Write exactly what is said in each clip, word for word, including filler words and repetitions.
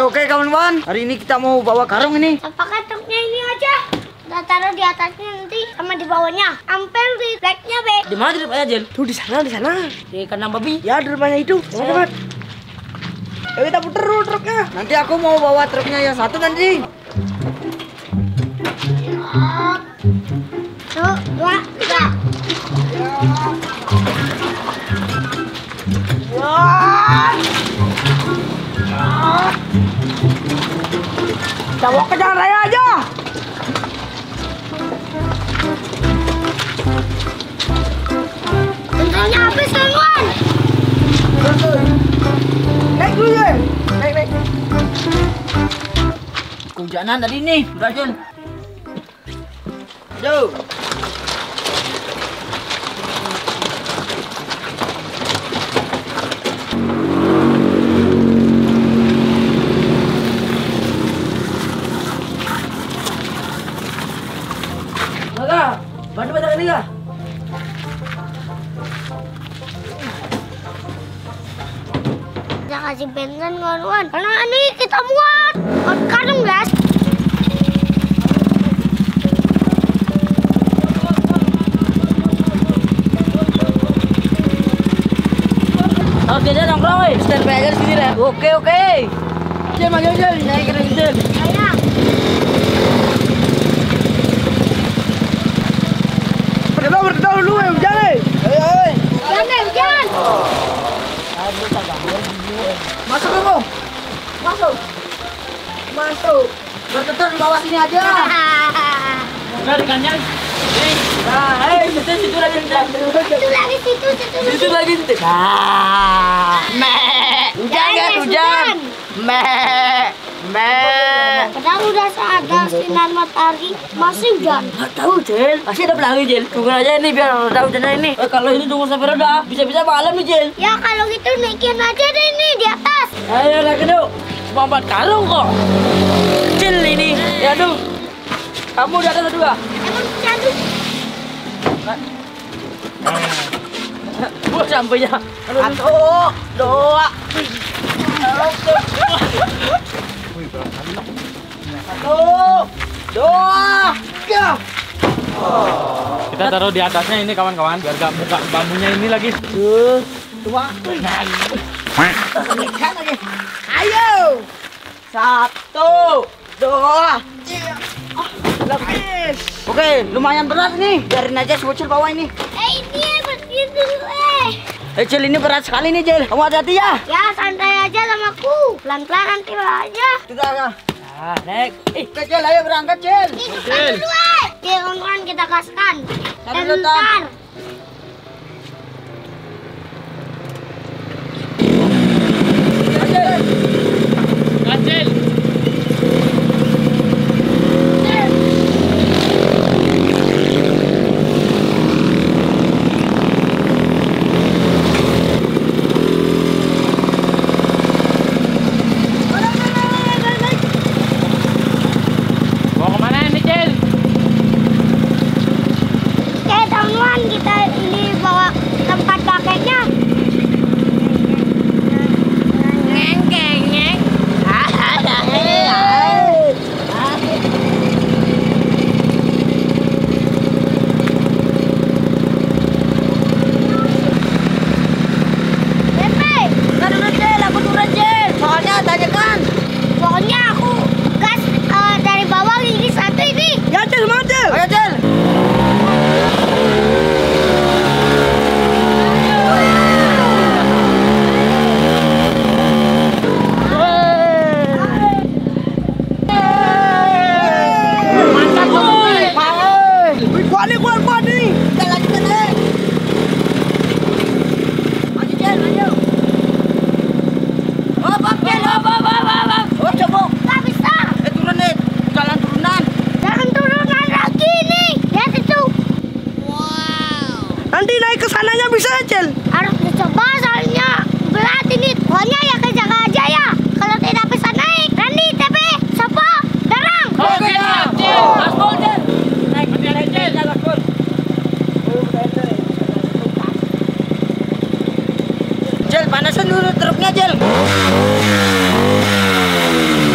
oke kawan-kawan. Hari ini kita mau bawa karung ini. Pakai truknya ini aja. Kita taruh di atasnya nanti sama di bawahnya. Ampel di flagnya, Be. Di mana di depannya, Jel? Tuh di sana, di sana. Di kandang babi. Ya, di depannya itu. Cepat-cepat. Ayo kita puter dulu truknya. Nanti aku mau bawa truknya yang satu nanti. Satu, dua, tiga. Kita bawa ke jalan raya aja. Bentarnya habis, kawan. Naik dulu, Jel. Naik, naik. Kehujanan tadi nih, udah Jel. Aduh. Maka, bantu bantu ini kah? Kita kasih bensin, kawan. Karena ini kita muat. Muat karung, guys. Harus dia nongkrong, weh. Stand by aja di sini deh. Oke, oke. Jel, maju Jel. Naik kira Jel. Ayo. Berkedal, berkedal dulu, ya, hujan, eh. Ayo, ayo. Jangan, deh, hujan. Masuk kamu. Masuk. Masuk. Bertetur di bawah sini aja. Udah dikanyang. Nah, eh, situ situ lagi situ. Situ lagi, situ, situ lagi. Situ lagi situ. Nah, meh. Hujan Jangan, kan hujan. Meh. Meh. Padahal udah ada sinar matahari, masih hujan. Nggak tahu, Jel. Masih ada pelangi, Jel. Tunggu aja ini biar reda hujannya ini. Eh, kalau ini tunggu sampai reda, bisa-bisa malam nih, Jel. Ya kalau gitu naikin aja deh ini di atas. Ayo lagi dulu. Mampat karung kok. Kecil ini. Ya, aduh. Kamu di atas dua. Emang jatuh. Buat sampainya. Satu, dua, satu, dua, tiga. Kita taruh di atasnya ini kawan-kawan biar gak buka bambunya ini lagi. Tuh, dua, Ayo. satu, dua, Tiga. Lapis. Oke, lumayan berat nih. Biarin aja sebocil bawah ini. Eh ini begitu eh. Eh, Jel, ini berat sekali nih, Jel. Kamu hati-hati ya. Ya santai aja sama aku. Pelan-pelan nanti aja. Sudah, ya. Nah, naik. Ih, Kecil, ayo berangkat, Jel. Ini depan dulu eh. Oke kawan-kawan kita gaskan. Taruh dulu, Tan. Bentar. Kacil. Bawa kemana ini, Cil? Oke teman-teman kita ini bawa tempat pakainya. Ngeng ngeng ngeng. Pepe, Tahan dulu, Jel. Aku turun, Jel. Soalnya tanyakan. pokoknya aku gas eh, dari bawah ini satu ini. Ya, Jel, mau, Jel. Ayo, Jel. Mantap, boy. Wih, kuat nih, kuat, kuat nih. Kita lanjutkan, eh. Maju, Jel, maju. Hop, hop, Jel. Hop, hop, hop, hop, hop. Oh, coba. Nggak bisa. Eh, turun, nih. Jalan turunan. Jangan turunan lagi nih. Lihat itu. Nanti naik ke sananya bisa, Jel. Harus dicoba soalnya berat ini. Pokoknya ya kejaga aja ya. Kalau tidak bisa naik. Rani, Tepe, Sopo, Darang. Oke, Cil. Gaspol, Jel. Naik, naik, Jel. Gaspol. Jel, panasin dulu truknya, Jel.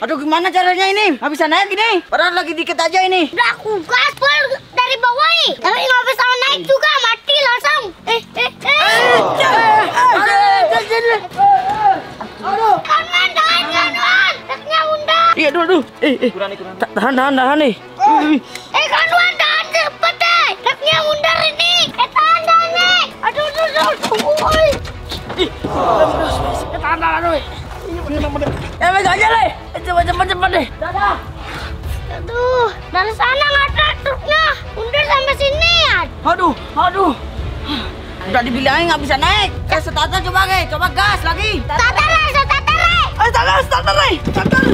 Aduh, gimana caranya ini? Nggak bisa naik ini. Padahal lagi dikit aja ini. Udah aku gaspol dari bawah nih. Tapi nggak bisa naik juga, mati langsung. Eh, eh, eh. Aduh, Cil. Aduh. Kanuan, tahan, kanuan. Truknya mundur. Iya, aduh, aduh. Eh, eh. Ta- Tahan, tahan, tahan nih. Eh, kanuan, tahan cepet deh. Truknya mundur ini. Eh, tahan, tahan nih. Aduh, aduh, aduh. Tunggu, woy. Tahan, tahan, aduh. Eh, megang aja, Le. Cepat, cepat, cepat deh. Dadah. Aduh, dari sana nggak ada truknya. Mundur sampai sini ya. Aduh, aduh. Udah dibilangin nggak bisa naik. Eh, starter coba, Ge. Coba gas lagi. Starter, Le, starter, Le. Eh, starter, starter, Le. Starter.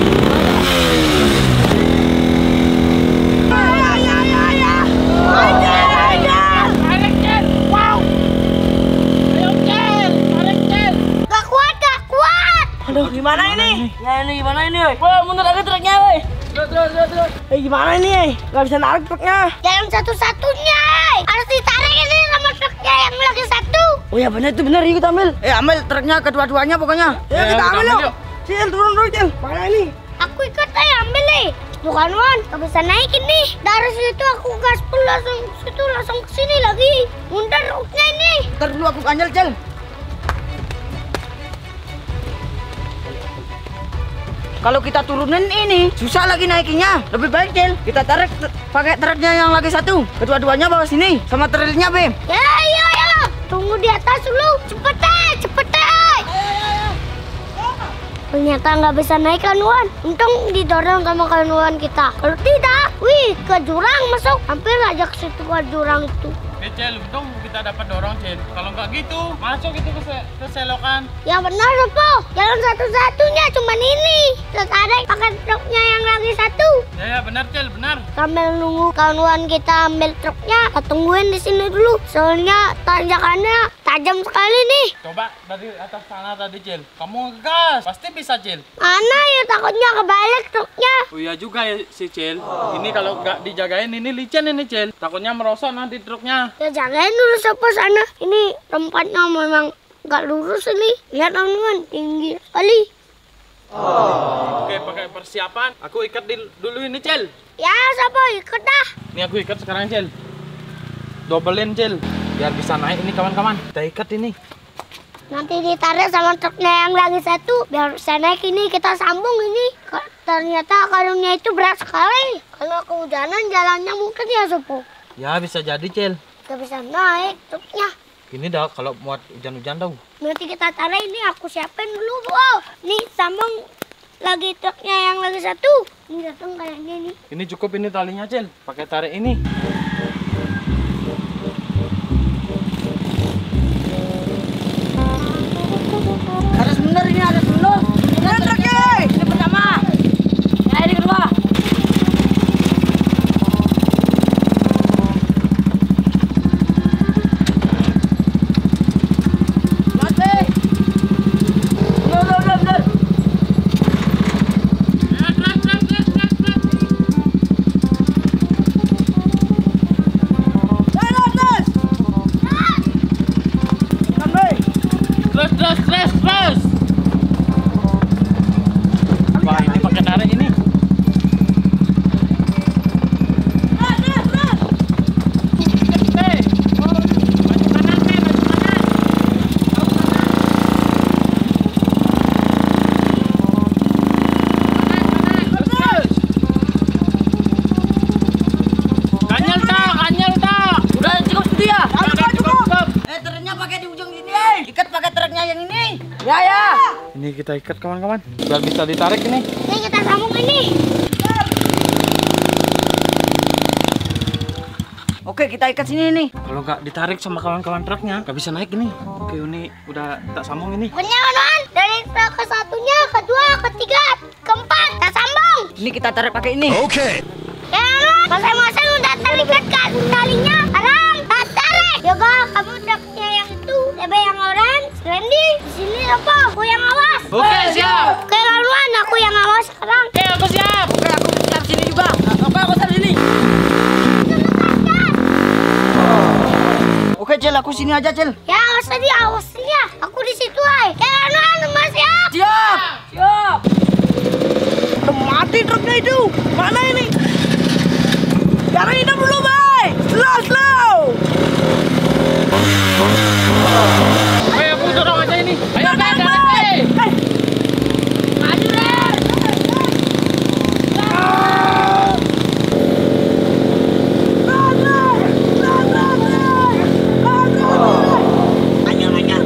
Ya, ya, ya, ya. Aja, aja. Tarik, Cel. Wow. Ayo, Cel. Tarik, Cel. Gak kuat, gak kuat. Aduh, gimana ini? Ya ini gimana ini, woi? Woi, mundur lagi truknya, woi. Terus, terus, terus, terus. Eh, gimana ini, eh? Gak bisa narik truknya. Jalan satu-satunya, eh. Harus ditarik ini sama truknya yang lagi satu. Oh ya benar itu benar, yuk kita ambil. Eh, ambil truknya kedua-duanya pokoknya. Ya, Ya, kita kita ambil ambil yuk. yuk. Cil, turun dulu, Cil. Mana ini? Aku ikut aja ambil nih. Bukan Wan, gak bisa naik ini. Dari situ aku gaspol langsung situ langsung ke sini lagi. Mundur truknya ini. Ntar dulu aku ganjel, Cil. Kalau kita turunin ini, susah lagi naikinnya. Lebih baik, Cil, kita tarik t- pakai truknya yang lagi satu. Kedua-duanya bawa sini, sama trailnya, Bim. Ya, ayo, ayo. Tunggu di atas dulu. Cepet deh, cepet deh. Ternyata nggak bisa naik kan, Wan. Untung didorong sama kawan kita. Kalau tidak, wih, ke jurang masuk. Hampir aja ke situ ke jurang itu. Eh, Cel, untung kita dapat dorong, Cel. Kalau nggak gitu, masuk itu ke, se- ke selokan. Ya benar, Sopo. Jalan satu-satunya cuman ini. Tertarik pakai truknya yang lagi satu. Ya, ya, benar, Cel, benar. Sambil nunggu kawan kita ambil truknya, kita tungguin di sini dulu. Soalnya tanjakannya tajam sekali nih. Coba dari atas sana tadi, Cel. Kamu ngegas, pasti bisa, Cel. Mana ya takutnya kebalik truknya. Oh iya juga ya si Cel. Ini kalau nggak dijagain ini licin ini, Cel. Takutnya merosot nanti truknya. Ya jagain dulu Sopo sana. Ini tempatnya memang nggak lurus ini. Lihat teman-teman, tinggi sekali. Oke, pakai persiapan. Aku ikat di- dulu ini, Cel. Ya Sopo, ikut dah. Ini aku ikat sekarang, Cel. Dobelin, Cel. Biar bisa naik ini, kawan-kawan. Kita ikat ini. Nanti ditarik sama truknya yang lagi satu. Biar bisa naik ini, kita sambung ini. Ka- Ternyata karungnya itu berat sekali. Kalau kehujanan jalannya mungkin ya Sopo. Ya, bisa jadi, Cel. Gak bisa naik truknya. Ini dah kalau muat hujan-hujan tau. Nanti kita tarik ini, aku siapin dulu. Wow, nih sambung lagi truknya yang lagi satu. Ini datang kayaknya nih. Ini cukup ini talinya, Cel. Pakai tarik ini. Harus bener ini, harus bener. Bener truknya. Ini pertama. Ya ini kedua. Mati. Bener, bener, bener. Jalan, terus. Sampai. Terus, terus, terus, terus. Wah, ini pakai tarik ini. Eh, maju kanan, eh, maju kanan. Terus, terus. Kanyal tak, kanyal tak. Udah cukup segitu ya? Udah, udah, cukup, cukup. Eh, truknya pakai di ujung sini, eh. Ikat pakai truknya yang ini. Ya ya. Ini kita ikat, kawan-kawan. Biar bisa ditarik ini. Nih kita sambung ini. Oke, kita ikat sini nih. Kalau nggak ditarik sama kawan-kawan truknya, nggak bisa naik ini. Oke, ini udah tak sambung ini. Punya kawan, dari truk ke satunya, kedua, ketiga, keempat, kita sambung. Ini kita tarik pakai ini. Ya kawan, masing-masing udah terikat kan talinya. Sekarang kita tarik. Yoga, kamu truknya yang itu, Tebe yang orange, Randy di sini apa? Aku yang awas. Oke, siap. Oke kawan, aku yang awas sekarang. Oke, aku siap. Oke, aku siap sini juga. Oke, aku taruh sini. Oke, Cil, aku sini aja, Cil. Ya awas tadi, awas ya. Aku di situ ay. Ya kawan, mas siap. Siap. Siap. Mana itu? Mana ini? Jangan hidup dulu, Bay. Slow, slow. Ayo aku dorong aja ini. Ayo Jangan, Ren, Bay. Ren. Eh, Maju, Ren. run, run. Run, run, run. Run, run, run. Anyang, anyang.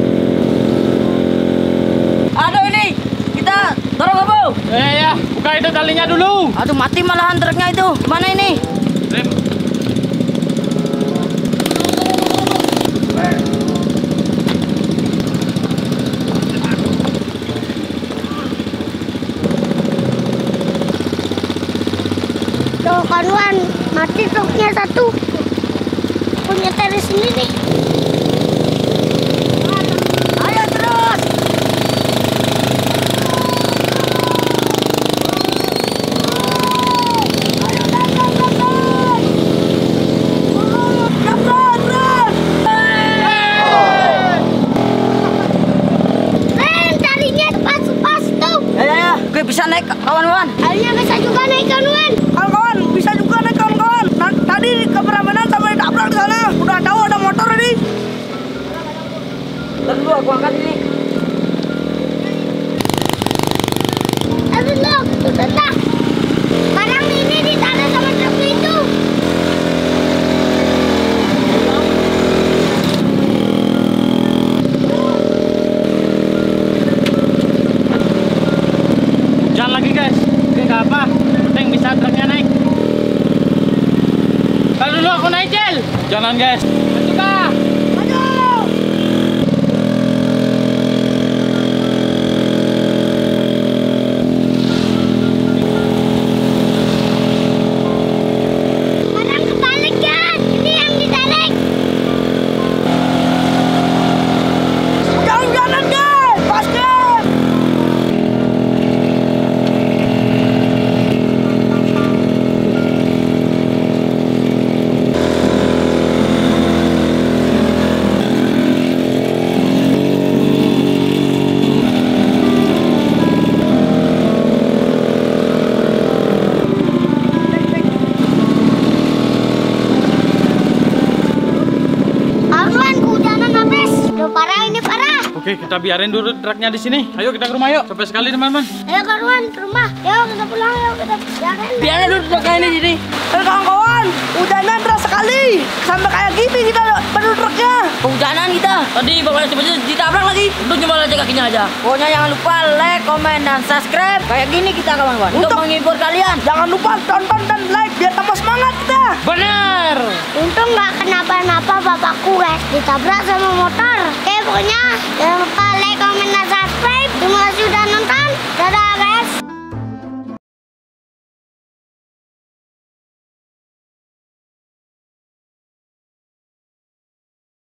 Aduh ini, kita dorong apa? Ya ya, buka itu talinya dulu. Aduh mati malahan truknya itu. Gimana ini? Rem. Tuh kan Wan, mati truknya satu. Punya Terry sendiri. Ayo terus. Ren, talinya pas-pas tuh. Ya ya ya, gue bisa naik kawan-kawan. Talinya bisa juga naik kan Wan. Kawan-kawan, bisa juga nih kawan-kawan. Nah, tadi ke Prambanan sampai ditabrak di sana. Udah tahu ada motor tadi. Ntar dulu aku angkat ini. Aduh loh, tuh tetap. Barang ini ditaruh sama truk itu. Jangan lagi guys. Oke nggak apa. Penting bisa truknya naik. Ntar dulu aku naik Cel. Jangan guys. Maju kah? Barang kebalik kan. Ini yang ditarik. Jangan jalan guys, basket. Arwan, kehujanan habis. Udah parah ini parah. Oke, kita biarin dulu truknya di sini. Ayo kita ke rumah yuk. Sampai sekali teman-teman. Ayo Arwan, ke rumah. Yuk kita pulang yuk kita biarin. Biarin dulu truknya ini jadi. Eh kawan-kawan, hujanan deras sekali. Sampai kayak gini kita penuh truknya. Kehujanan kita. Tadi bapaknya tiba-tiba ditabrak lagi. Untung cuma lecet kakinya aja. Pokoknya jangan lupa like, komen, dan subscribe. Kayak gini kita kawan-kawan. Untuk, Untuk- menghibur kalian. Jangan lupa tonton dan like biar tambah semangat kita. Benar. Untung nggak kenapa-napa bapakku guys. Ditabrak sama motor. Oke pokoknya jangan lupa like, komen, dan subscribe. Terima kasih sudah nonton.